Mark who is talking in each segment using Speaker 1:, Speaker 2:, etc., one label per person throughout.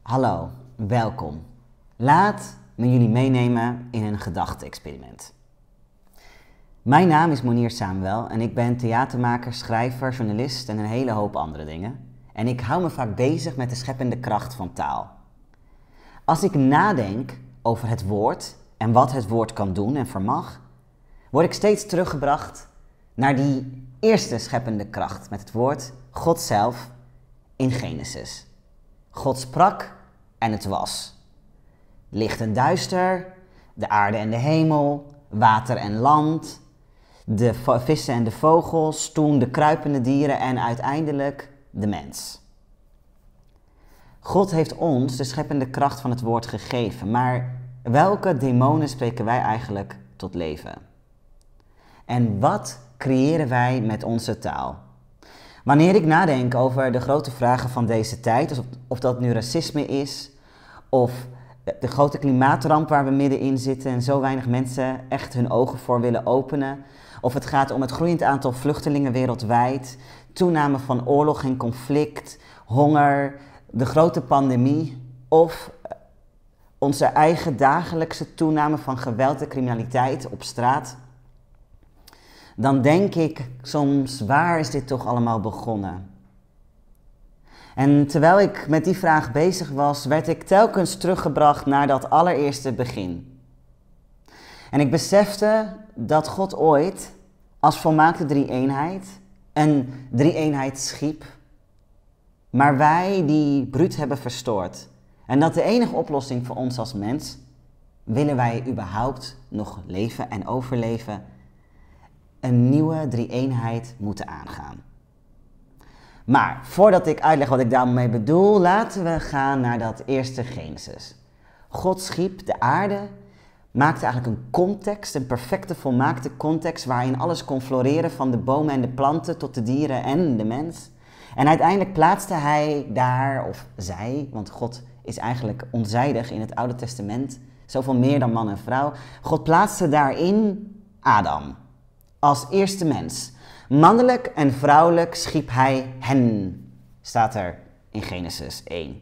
Speaker 1: Hallo, welkom. Laat me jullie meenemen in een gedachte-experiment. Mijn naam is Monier Samuel en ik ben theatermaker, schrijver, journalist en een hele hoop andere dingen. En ik hou me vaak bezig met de scheppende kracht van taal. Als ik nadenk over het woord en wat het woord kan doen en vermag, word ik steeds teruggebracht naar die eerste scheppende kracht met het woord God zelf in Genesis. God sprak en het was. Licht en duister, de aarde en de hemel, water en land, de vissen en de vogels, toen de kruipende dieren en uiteindelijk de mens. God heeft ons de scheppende kracht van het woord gegeven, maar welke demonen spreken wij eigenlijk tot leven? En wat creëren wij met onze taal? Wanneer ik nadenk over de grote vragen van deze tijd, dus of dat nu racisme is, of de grote klimaatramp waar we middenin zitten en zo weinig mensen echt hun ogen voor willen openen, of het gaat om het groeiend aantal vluchtelingen wereldwijd, toename van oorlog en conflict, honger, de grote pandemie, of onze eigen dagelijkse toename van geweld en criminaliteit op straat, dan denk ik soms, waar is dit toch allemaal begonnen? En terwijl ik met die vraag bezig was, werd ik telkens teruggebracht naar dat allereerste begin. En ik besefte dat God ooit als volmaakte drie-eenheid een drie-eenheid schiep, maar wij die bruut hebben verstoord. En dat de enige oplossing voor ons als mens, willen wij überhaupt nog leven en overleven, een nieuwe drie-eenheid moeten aangaan. Maar voordat ik uitleg wat ik daarmee bedoel, laten we gaan naar dat eerste Genesis. God schiep de aarde, maakte eigenlijk een context, een perfecte, volmaakte context waarin alles kon floreren, van de bomen en de planten tot de dieren en de mens. En uiteindelijk plaatste hij daar, of zij, want God is eigenlijk onzijdig in het Oude Testament, zoveel meer dan man en vrouw. God plaatste daarin Adam als eerste mens. Mannelijk en vrouwelijk schiep hij hen, staat er in Genesis 1.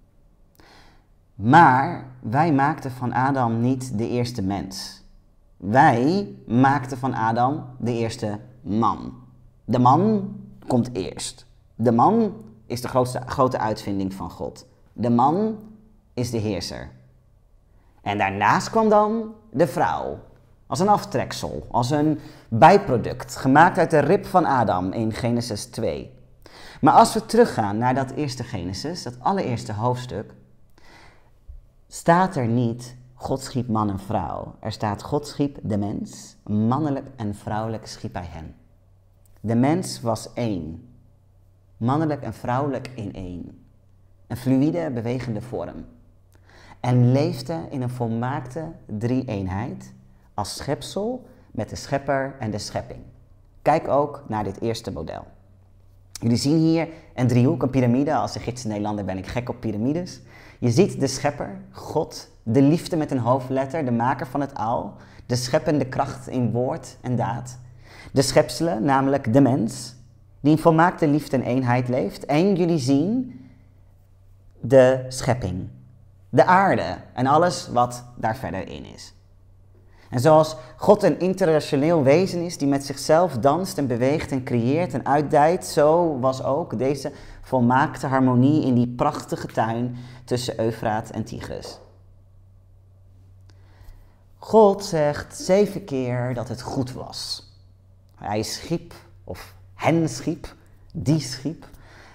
Speaker 1: Maar wij maakten van Adam niet de eerste mens. Wij maakten van Adam de eerste man. De man komt eerst. De man is de grote uitvinding van God. De man is de heerser. En daarnaast kwam dan de vrouw. Als een aftreksel, als een bijproduct, gemaakt uit de rib van Adam in Genesis 2. Maar als we teruggaan naar dat eerste Genesis, dat allereerste hoofdstuk, staat er niet God schiep man en vrouw. Er staat God schiep de mens, mannelijk en vrouwelijk schiep hij hen. De mens was één, mannelijk en vrouwelijk in één. Een fluïde, bewegende vorm. En leefde in een volmaakte drie-eenheid als schepsel met de schepper en de schepping. Kijk ook naar dit eerste model. Jullie zien hier een driehoek, een piramide. Als Egyptische Nederlander ben ik gek op piramides. Je ziet de schepper, God, de liefde met een hoofdletter, de maker van het al, de scheppende kracht in woord en daad. De schepselen, namelijk de mens, die in volmaakte liefde en eenheid leeft. En jullie zien de schepping, de aarde en alles wat daar verder in is. En zoals God een interrelationeel wezen is die met zichzelf danst en beweegt en creëert en uitdijt, zo was ook deze volmaakte harmonie in die prachtige tuin tussen Eufraat en Tigris. God zegt 7 keer dat het goed was. Hij schiep, of hen schiep, die schiep,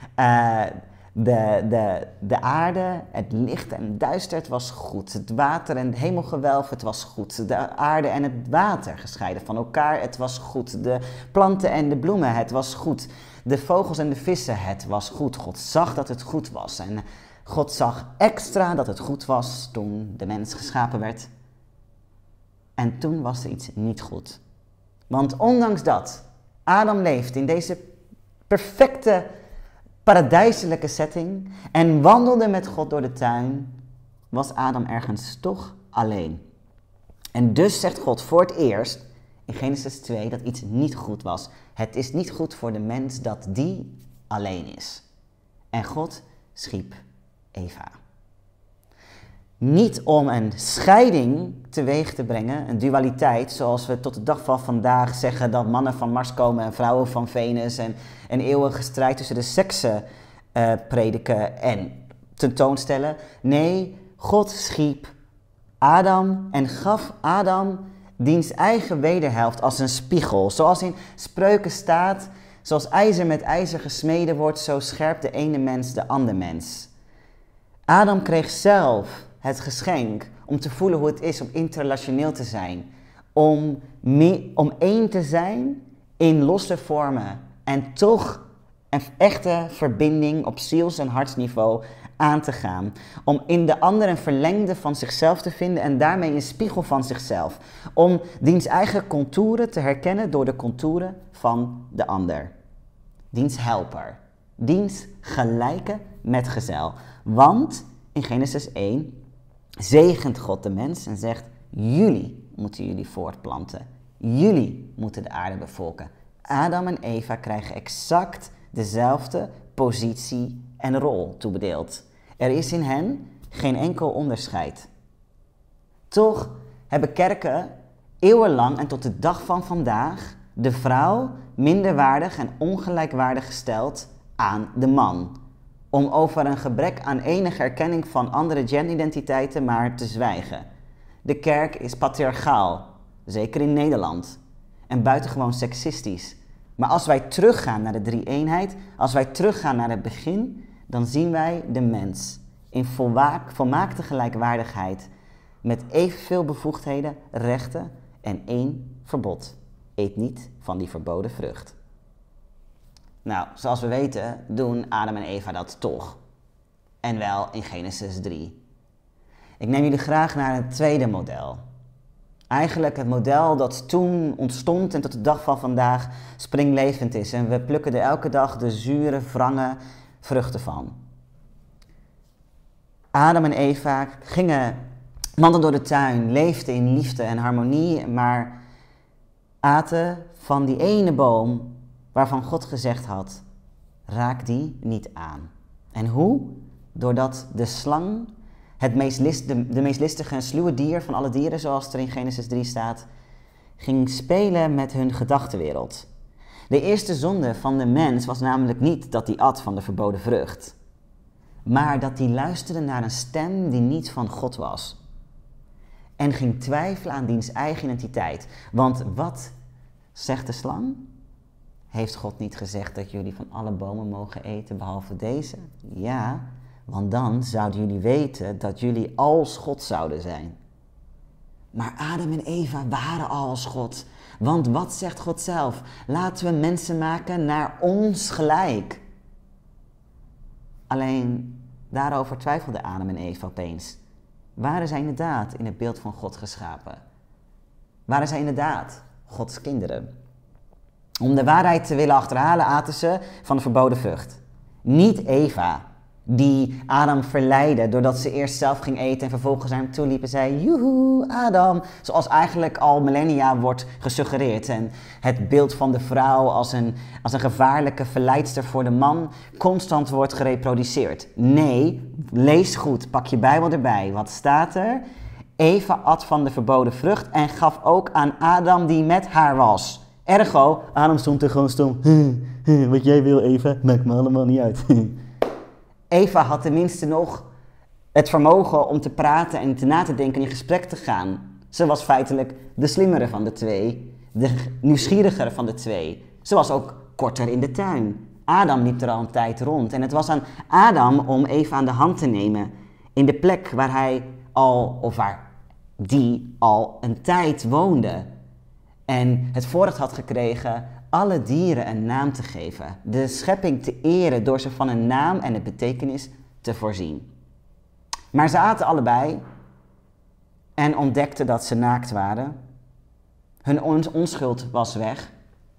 Speaker 1: de aarde, het licht en het duister, het was goed. Het water en het hemelgewelf, het was goed. De aarde en het water gescheiden van elkaar, het was goed. De planten en de bloemen, het was goed. De vogels en de vissen, het was goed. God zag dat het goed was. En God zag extra dat het goed was toen de mens geschapen werd. En toen was er iets niet goed. Want ondanks dat Adam leeft in deze perfecte paradijselijke setting en wandelde met God door de tuin, was Adam ergens toch alleen. En dus zegt God voor het eerst in Genesis 2 dat iets niet goed was. Het is niet goed voor de mens dat die alleen is. En God schiep Eva. Niet om een scheiding teweeg te brengen, een dualiteit, zoals we tot de dag van vandaag zeggen dat mannen van Mars komen en vrouwen van Venus en een eeuwige strijd tussen de seksen prediken en tentoonstellen. Nee, God schiep Adam en gaf Adam diens eigen wederhelft als een spiegel. Zoals in Spreuken staat, zoals ijzer met ijzer gesmeden wordt, zo scherpt de ene mens de andere mens. Adam kreeg zelf het geschenk om te voelen hoe het is om interrelationeel te zijn. Om één te zijn in losse vormen en toch een echte verbinding op ziels- en hartsniveau aan te gaan. Om in de ander een verlengde van zichzelf te vinden en daarmee een spiegel van zichzelf. Om diens eigen contouren te herkennen door de contouren van de ander. Diens helper. Diens gelijke metgezel. Want in Genesis 1 zegent God de mens en zegt: jullie moeten jullie voortplanten. Jullie moeten de aarde bevolken. Adam en Eva krijgen exact dezelfde positie en rol toebedeeld. Er is in hen geen enkel onderscheid. Toch hebben kerken eeuwenlang en tot de dag van vandaag de vrouw minderwaardig en ongelijkwaardig gesteld aan de man. Om over een gebrek aan enige erkenning van andere genderidentiteiten maar te zwijgen. De kerk is patriarchaal, zeker in Nederland, en buitengewoon seksistisch. Maar als wij teruggaan naar de drie-eenheid, als wij teruggaan naar het begin, dan zien wij de mens in volmaakte gelijkwaardigheid met evenveel bevoegdheden, rechten en één verbod. Eet niet van die verboden vrucht. Nou, zoals we weten doen Adam en Eva dat toch. En wel in Genesis 3. Ik neem jullie graag naar het tweede model. Eigenlijk het model dat toen ontstond en tot de dag van vandaag springlevend is. En we plukken er elke dag de zure, wrange vruchten van. Adam en Eva wandelden door de tuin, leefden in liefde en harmonie, maar aten van die ene boom waarvan God gezegd had: raak die niet aan. En hoe? Doordat de slang, de meest listige en sluwe dier van alle dieren, zoals er in Genesis 3 staat, ging spelen met hun gedachtenwereld. De eerste zonde van de mens was namelijk niet dat hij at van de verboden vrucht, maar dat hij luisterde naar een stem die niet van God was. En ging twijfelen aan diens eigen identiteit. Want wat zegt de slang? Heeft God niet gezegd dat jullie van alle bomen mogen eten behalve deze? Ja, want dan zouden jullie weten dat jullie als God zouden zijn. Maar Adam en Eva waren als God. Want wat zegt God zelf? Laten we mensen maken naar ons gelijk. Alleen daarover twijfelden Adam en Eva opeens. Waren zij inderdaad in het beeld van God geschapen? Waren zij inderdaad Gods kinderen? Om de waarheid te willen achterhalen aten ze van de verboden vrucht. Niet Eva, die Adam verleidde doordat ze eerst zelf ging eten en vervolgens naar hem toe liep en zei: joehoe, Adam. Zoals eigenlijk al millennia wordt gesuggereerd. En het beeld van de vrouw als een gevaarlijke verleidster voor de man constant wordt gereproduceerd. Nee, lees goed, pak je Bijbel erbij. Wat staat er? Eva at van de verboden vrucht en gaf ook aan Adam die met haar was. Ergo, Adam stond er gewoon stom. Wat jij wil, Eva, maakt me allemaal niet uit. Eva had tenminste nog het vermogen om te praten en na te denken en in gesprek te gaan. Ze was feitelijk de slimmere van de twee, de nieuwsgierigere van de twee. Ze was ook korter in de tuin. Adam liep er al een tijd rond en het was aan Adam om Eva aan de hand te nemen in de plek waar die al een tijd woonde. En het voorrecht had gekregen alle dieren een naam te geven. De schepping te eren door ze van een naam en een betekenis te voorzien. Maar ze aten allebei en ontdekten dat ze naakt waren. Hun onschuld was weg.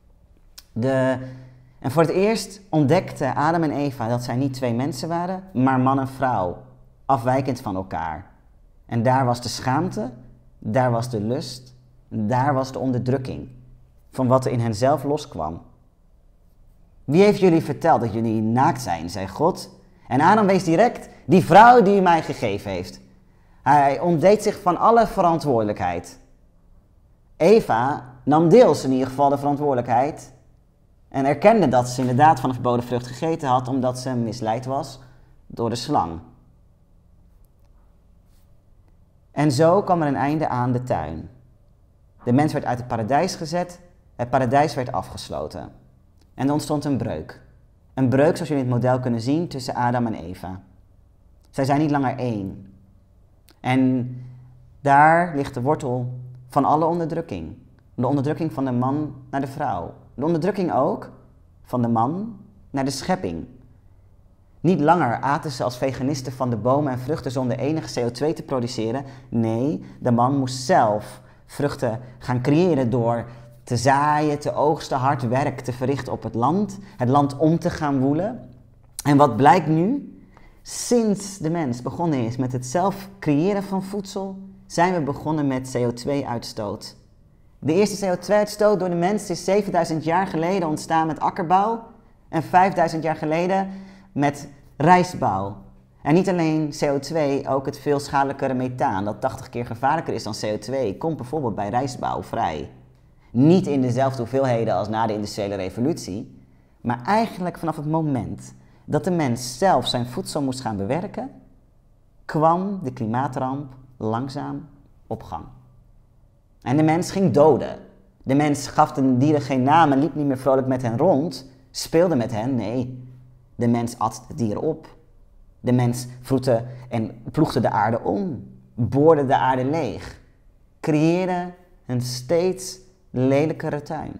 Speaker 1: En voor het eerst ontdekten Adam en Eva dat zij niet twee mensen waren, maar man en vrouw, afwijkend van elkaar. En daar was de schaamte, daar was de lust, daar was de onderdrukking van wat er in hen zelf loskwam. Wie heeft jullie verteld dat jullie naakt zijn, zei God. En Adam wees direct, die vrouw die u mij gegeven heeft. Hij ontdeed zich van alle verantwoordelijkheid. Eva nam deels in ieder geval de verantwoordelijkheid en erkende dat ze inderdaad van de verboden vrucht gegeten had omdat ze misleid was door de slang. En zo kwam er een einde aan de tuin. De mens werd uit het paradijs gezet, het paradijs werd afgesloten. En er ontstond een breuk. Een breuk zoals jullie in het model kunnen zien tussen Adam en Eva. Zij zijn niet langer één. En daar ligt de wortel van alle onderdrukking. De onderdrukking van de man naar de vrouw. De onderdrukking ook van de man naar de schepping. Niet langer aten ze als veganisten van de bomen en vruchten zonder enige CO2 te produceren. Nee, de man moest zelf vruchten gaan creëren door te zaaien, te oogsten, hard werk te verrichten op het land om te gaan woelen. En wat blijkt nu? Sinds de mens begonnen is met het zelf creëren van voedsel, zijn we begonnen met CO2-uitstoot. De eerste CO2-uitstoot door de mens is 7000 jaar geleden ontstaan met akkerbouw en 5000 jaar geleden met rijstbouw. En niet alleen CO2, ook het veel schadelijkere methaan, dat 80 keer gevaarlijker is dan CO2, komt bijvoorbeeld bij rijstbouw vrij. Niet in dezelfde hoeveelheden als na de industriële revolutie, maar eigenlijk vanaf het moment dat de mens zelf zijn voedsel moest gaan bewerken, kwam de klimaatramp langzaam op gang. En de mens ging doden. De mens gaf de dieren geen naam en liep niet meer vrolijk met hen rond, speelde met hen, nee. De mens at de dieren op. De mens vroette en ploegde de aarde om, boorde de aarde leeg, creëerde een steeds lelijkere tuin,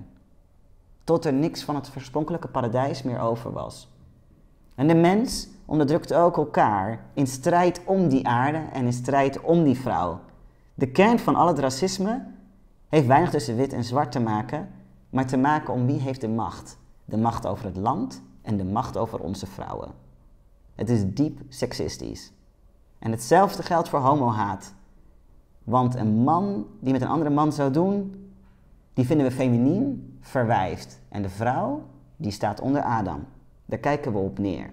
Speaker 1: tot er niks van het oorspronkelijke paradijs meer over was. En de mens onderdrukt ook elkaar in strijd om die aarde en in strijd om die vrouw. De kern van al het racisme heeft weinig tussen wit en zwart te maken, maar te maken om wie heeft de macht. De macht over het land en de macht over onze vrouwen. Het is diep seksistisch. En hetzelfde geldt voor homohaat. Want een man die met een andere man zou doen, die vinden we feminien, verwijfd. En de vrouw, die staat onder Adam. Daar kijken we op neer.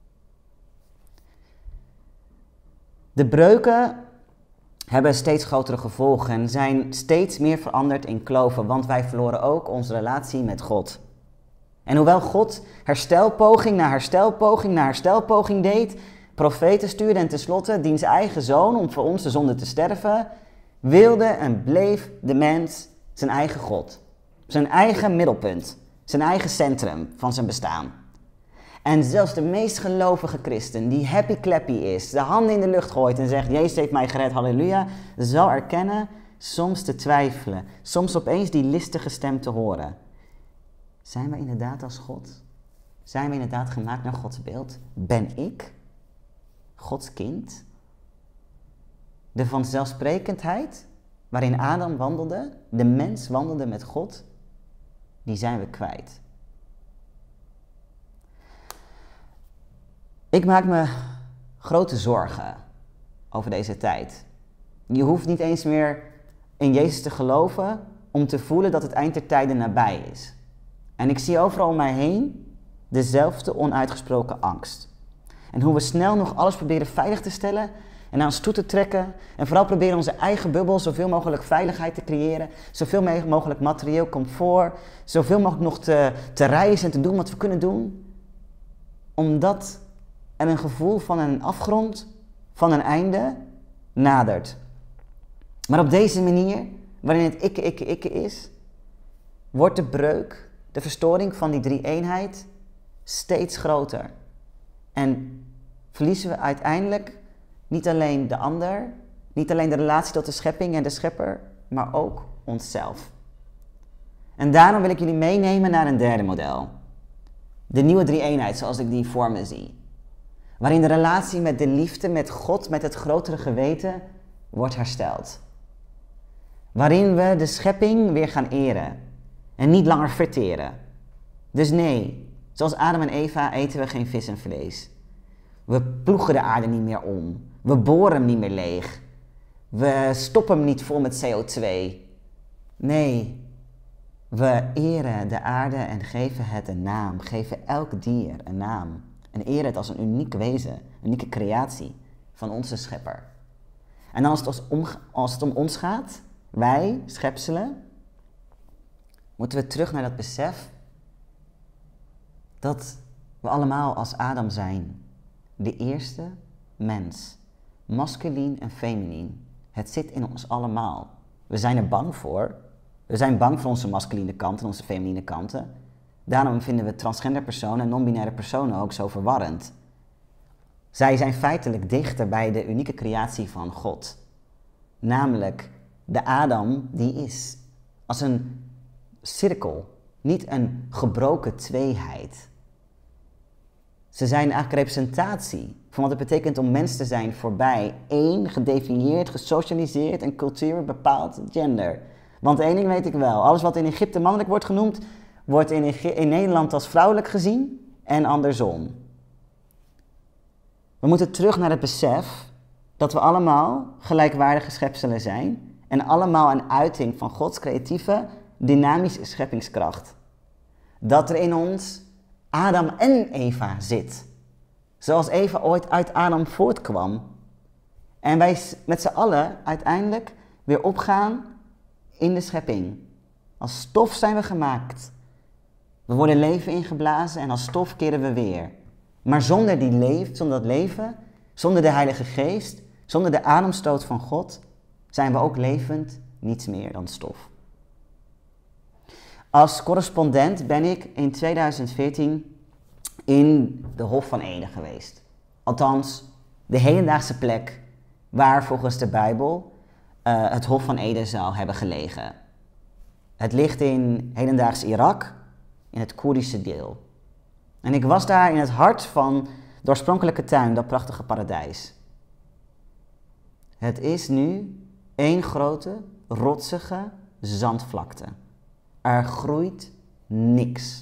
Speaker 1: De breuken hebben steeds grotere gevolgen en zijn steeds meer veranderd in kloven, want wij verloren ook onze relatie met God. En hoewel God herstelpoging na herstelpoging na herstelpoging deed, profeten stuurde en tenslotte diens eigen zoon om voor onze zonde te sterven, wilde en bleef de mens zijn eigen God. Zijn eigen middelpunt, zijn eigen centrum van zijn bestaan. En zelfs de meest gelovige christen, die happy-clappy is, de handen in de lucht gooit en zegt, Jezus heeft mij gered, halleluja, zal erkennen soms te twijfelen, soms opeens die listige stem te horen. Zijn we inderdaad als God? Zijn we inderdaad gemaakt naar Gods beeld? Ben ik Gods kind? De vanzelfsprekendheid waarin Adam wandelde, de mens wandelde met God, die zijn we kwijt. Ik maak me grote zorgen over deze tijd. Je hoeft niet eens meer in Jezus te geloven om te voelen dat het eind der tijden nabij is. En ik zie overal om mij heen dezelfde onuitgesproken angst. En hoe we snel nog alles proberen veilig te stellen en naar ons toe te trekken. En vooral proberen onze eigen bubbel zoveel mogelijk veiligheid te creëren. Zoveel mogelijk materieel comfort. Zoveel mogelijk nog te reizen en te doen wat we kunnen doen. Omdat er een gevoel van een afgrond, van een einde, nadert. Maar op deze manier, waarin het ikke is, wordt de breuk, de verstoring van die drie-eenheid steeds groter. En verliezen we uiteindelijk niet alleen de ander, niet alleen de relatie tot de schepping en de schepper, maar ook onszelf. En daarom wil ik jullie meenemen naar een derde model. De nieuwe drie-eenheid zoals ik die voor me zie. Waarin de relatie met de liefde, met God, met het grotere geweten wordt hersteld. Waarin we de schepping weer gaan eren en niet langer verteren. Dus nee, zoals Adam en Eva eten we geen vis en vlees. We ploegen de aarde niet meer om. We boren hem niet meer leeg. We stoppen hem niet vol met CO2. Nee, we eren de aarde en geven het een naam. Geven elk dier een naam. En eren het als een uniek wezen, een unieke creatie van onze schepper. En dan als het om ons gaat, wij, schepselen, moeten we terug naar dat besef dat we allemaal als Adam zijn. De eerste mens. Masculien en feminien. Het zit in ons allemaal. We zijn er bang voor. We zijn bang voor onze masculine kanten en onze feminine kanten. Daarom vinden we transgender personen en non-binaire personen ook zo verwarrend. Zij zijn feitelijk dichter bij de unieke creatie van God. Namelijk de Adam die is. Als een cirkel, niet een gebroken tweeheid. Ze zijn eigenlijk representatie van wat het betekent om mens te zijn voorbij één gedefinieerd, gesocialiseerd en cultuur bepaald gender. Want één ding weet ik wel, alles wat in Egypte mannelijk wordt genoemd, wordt in Nederland als vrouwelijk gezien en andersom. We moeten terug naar het besef dat we allemaal gelijkwaardige schepselen zijn en allemaal een uiting van Gods creatieve, dynamische scheppingskracht. Dat er in ons Adam en Eva zit. Zoals Eva ooit uit Adam voortkwam. En wij met z'n allen uiteindelijk weer opgaan in de schepping. Als stof zijn we gemaakt. We worden leven ingeblazen en als stof keren we weer. Maar zonder dat leven, zonder de Heilige Geest, zonder de ademstoot van God, zijn we ook levend niets meer dan stof. Als correspondent ben ik in 2014 in de Hof van Eden geweest. Althans, de hedendaagse plek waar volgens de Bijbel het Hof van Eden zou hebben gelegen. Het ligt in hedendaags Irak, in het Koerdische deel. En ik was daar in het hart van de oorspronkelijke tuin, dat prachtige paradijs. Het is nu één grote, rotsige zandvlakte. Er groeit niks.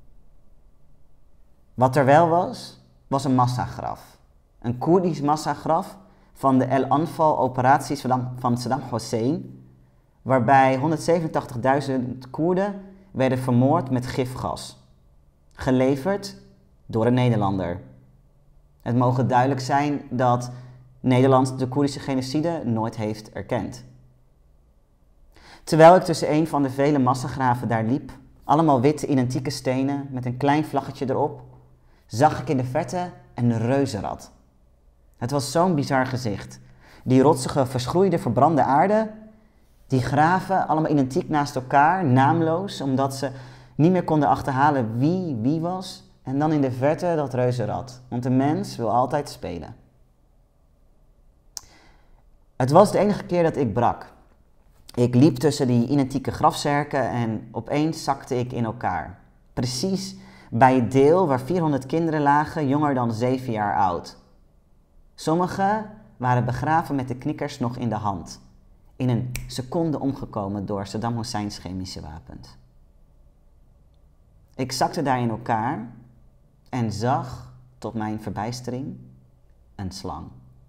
Speaker 1: Wat er wel was een massagraf. Een Koerdisch massagraf van de El Anfal-operaties van Saddam Hussein, waarbij 187.000 Koerden werden vermoord met gifgas. Geleverd door een Nederlander. Het mogen duidelijk zijn dat Nederland de Koerdische genocide nooit heeft erkend. Terwijl ik tussen een van de vele massagraven daar liep, allemaal witte identieke stenen met een klein vlaggetje erop, zag ik in de verte een reuzenrad. Het was zo'n bizar gezicht. Die rotsige, verschroeide, verbrande aarde, die graven allemaal identiek naast elkaar, naamloos, omdat ze niet meer konden achterhalen wie was. En dan in de verte dat reuzenrad, want de mens wil altijd spelen. Het was de enige keer dat ik brak. Ik liep tussen die identieke grafzerken en opeens zakte ik in elkaar. Precies bij het deel waar 400 kinderen lagen, jonger dan 7 jaar oud. Sommigen waren begraven met de knikkers nog in de hand. In een seconde omgekomen door Saddam Husseins chemische wapens. Ik zakte daar in elkaar en zag, tot mijn verbijstering, een slang.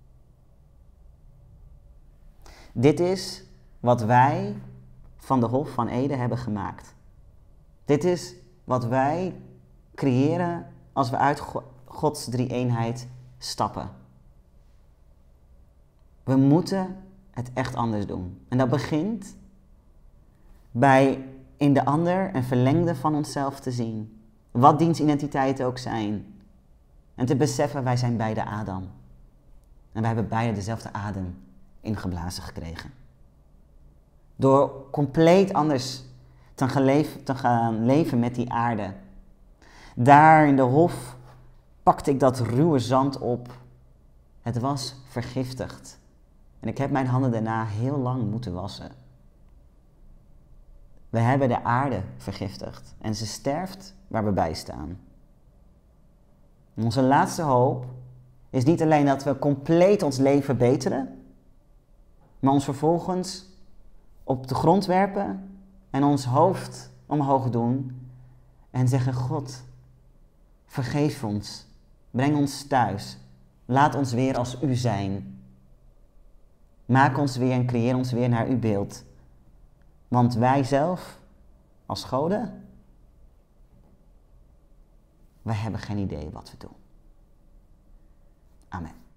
Speaker 1: Dit is wat wij van de Hof van Eden hebben gemaakt. Dit is wat wij creëren als we uit Gods drie-eenheid stappen. We moeten het echt anders doen. En dat begint bij in de ander een verlengde van onszelf te zien. Wat diens identiteit ook zijn. En te beseffen, wij zijn beide Adam. En wij hebben beide dezelfde adem ingeblazen gekregen. Door compleet anders te gaan leven met die aarde. Daar in de hof pakte ik dat ruwe zand op. Het was vergiftigd. En ik heb mijn handen daarna heel lang moeten wassen. We hebben de aarde vergiftigd. En ze sterft waar we bij staan. En onze laatste hoop is niet alleen dat we compleet ons leven verbeteren, maar ons vervolgens op de grond werpen en ons hoofd omhoog doen en zeggen: God, vergeef ons, breng ons thuis, laat ons weer als u zijn. Maak ons weer en creëer ons weer naar uw beeld. Want wij zelf, als goden, wij hebben geen idee wat we doen. Amen.